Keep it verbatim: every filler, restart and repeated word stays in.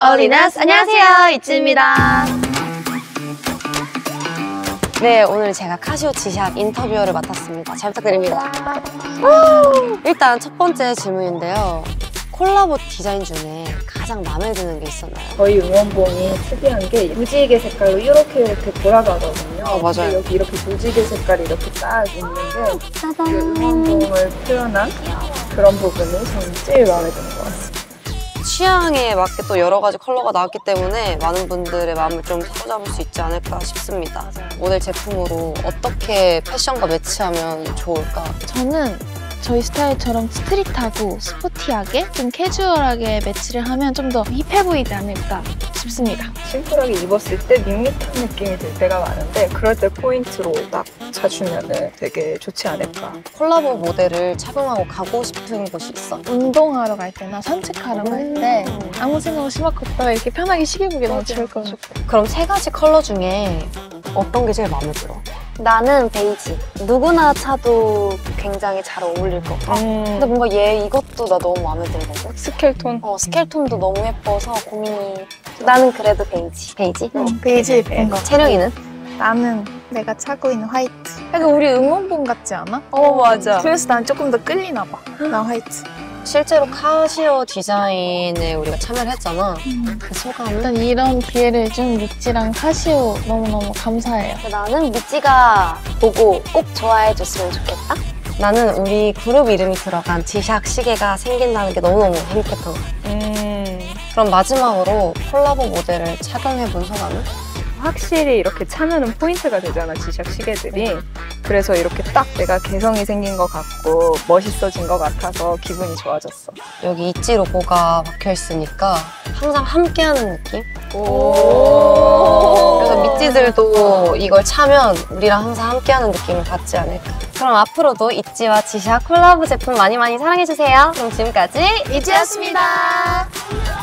어린아스 안녕하세요, 이츠입니다. 네, 오늘 제가 카시오 지샥 인터뷰어를 맡았습니다. 잘 부탁드립니다. 일단 첫 번째 질문인데요. 콜라보 디자인 중에 가장 마음에 드는 게 있었나요? 저희 응원봉이 특이한 게 무지개 색깔로 이렇게 이렇게 돌아가거든요. 어, 맞아요. 여기 이렇게 무지개 색깔이 이렇게 딱 있는데 그 응원봉을 표현한 그런 부분이 저는 제일 마음에 드는 것 같습니다. 취향에 맞게 또 여러 가지 컬러가 나왔기 때문에 많은 분들의 마음을 좀 사로잡을 수 있지 않을까 싶습니다. 모델 제품으로 어떻게 패션과 매치하면 좋을까? 저는 저희 스타일처럼 스트릿하고 스포티하게 좀 캐주얼하게 매치를 하면 좀 더 힙해 보이지 않을까 싶습니다. 심플하게 입었을 때 밋밋한 느낌이 들 때가 많은데 그럴 때 포인트로 딱 차주면 되게 좋지 않을까. 콜라보 모델을 착용하고 가고 싶은 곳이 있어? 운동하러 갈 때나 산책하러 갈 때 아무 생각 없이 막 걷다가 이렇게 편하게 시계 보기 너무 좋을 것 같아요. 그럼 세 가지 컬러 중에 어떤 게 제일 마음에 들어? 나는 베이지. 누구나 차도 굉장히 잘 어울릴 것 같아. 음. 근데 뭔가 얘 이것도 나 너무 마음에 들거든? 스켈톤. 어, 스켈톤도 너무 예뻐서 고민이... 나는 그래도 베이지. 베이지? 응, 베이지 예쁜 거. 채령이는? 나는 내가 차고 있는 화이트. 약간 우리 응원봉 같지 않아? 어, 맞아. 그래서 난 조금 더 끌리나 봐. 나 화이트. 실제로 카시오 디자인에 우리가 참여를 했잖아. 음. 그 소감은? 일단 이런 기회를 준 미찌랑 카시오 너무너무 감사해요. 나는 미찌가 보고 꼭 좋아해줬으면 좋겠다? 나는 우리 그룹 이름이 들어간 지샥 시계가 생긴다는 게 너무너무 행복했던 것 같아. 음. 그럼 마지막으로 콜라보 모델을 착용해본 소감은? 확실히 이렇게 차면은 포인트가 되잖아, 지샥 시계들이. 그래서 이렇게 딱 내가 개성이 생긴 것 같고 멋있어진 것 같아서 기분이 좋아졌어. 여기 이치 로고가 박혀있으니까 항상 함께하는 느낌? 오. 그래서 미찌들도 이걸 차면 우리랑 항상 함께하는 느낌을 받지 않을까. 그럼 앞으로도 이찌와 지샥 콜라보 제품 많이 많이 사랑해주세요. 그럼 지금까지 이지였습니다.